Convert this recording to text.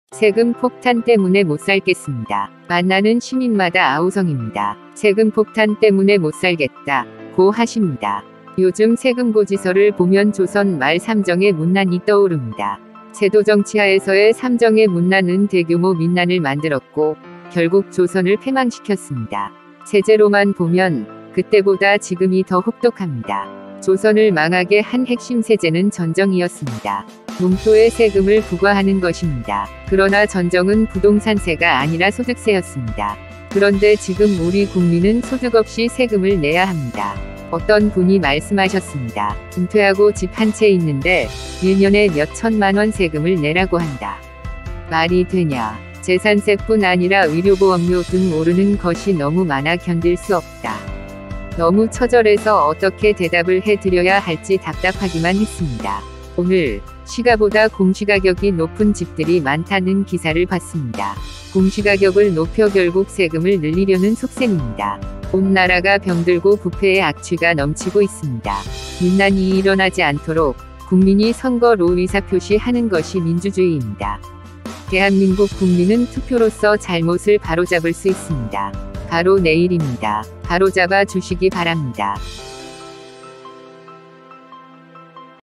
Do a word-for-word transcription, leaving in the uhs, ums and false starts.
세금 폭탄 때문에 못 살겠습니다. 만나는 시민마다 아우성입니다. 세금 폭탄 때문에 못 살겠다 고 하십니다. 요즘 세금 고지서를 보면 조선 말 삼정의 문난이 떠오릅니다. 세도 정치하에서의 삼정의 문난은 대규모 민난을 만들었고 결국 조선을 패망시켰습니다. 세제로만 보면 그때보다 지금이 더 혹독합니다. 조선을 망하게 한 핵심 세제는 전정이었습니다. 농토에 세금을 부과하는 것입니다. 그러나 전정은 부동산세가 아니라 소득세였습니다. 그런데 지금 우리 국민은 소득 없이 세금을 내야 합니다. 어떤 분이 말씀하셨습니다. 은퇴하고 집 한 채 있는데 일 년에 몇 천만 원 세금을 내라고 한다. 말이 되냐. 재산세뿐 아니라 의료보험료 등 오르는 것이 너무 많아 견딜 수 없다. 너무 처절해서 어떻게 대답을 해드려야 할지 답답하기만 했습니다. 오늘 시가보다 공시가격이 높은 집들이 많다는 기사를 봤습니다. 공시가격을 높여 결국 세금을 늘리려는 속셈입니다. 온 나라가 병들고 부패의 악취가 넘치고 있습니다. 민난이 일어나지 않도록 국민이 선거로 의사표시하는 것이 민주주의입니다. 대한민국 국민은 투표로서 잘못을 바로잡을 수 있습니다. 바로 내일입니다. 바로잡아 주시기 바랍니다.